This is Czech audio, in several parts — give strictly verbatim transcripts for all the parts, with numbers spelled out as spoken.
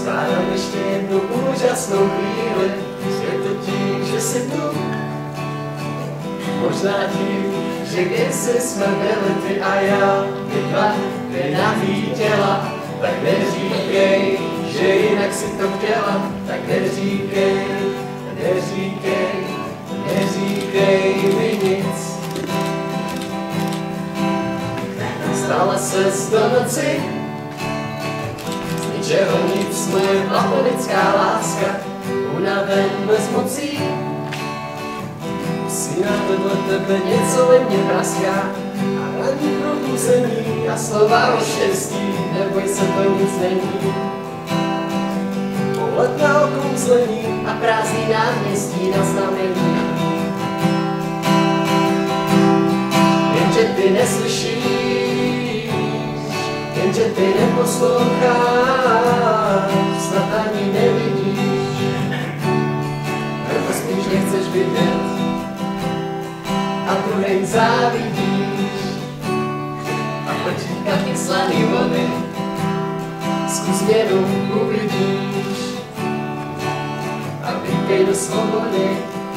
skládám ještě jednu úžasnou chvíli. Je to tím, že jsi tu. Možná tím, že kdysi jsme byli ty a já, my dva, dvě nahý těla. Tak neříkej, že jinak si to chtěla. Tak neříkej, neříkej, neříkej mi nic. Stala ses do noci, z ničeho nic, moje platonická láska, unaven bez mocí. Syna vedle tebe něco ve mně praská a ranní probuzení a slova o štěstí, neboj se, to nic není. Pohled na okouzlení a prázdný náměstí na znamení. Jenže ty neslyšíš, jenže ty neposloucháš, snad ani nevidíš, nebo spíš nechceš vidět a druhým závidíš. A prčí kapky slaný vody, zkus jenom uvidíš a vykej do svobody.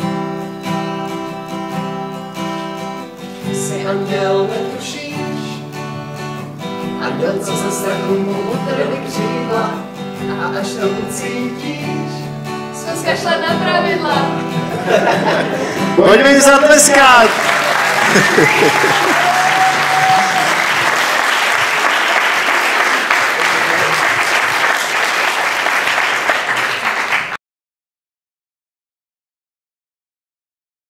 Jsi anděl, netušíš, anděl, co ze strachu mu utrhli křídla, a až to ucítíš, zkus kašlat na pravidla. Pojďme zatleskat!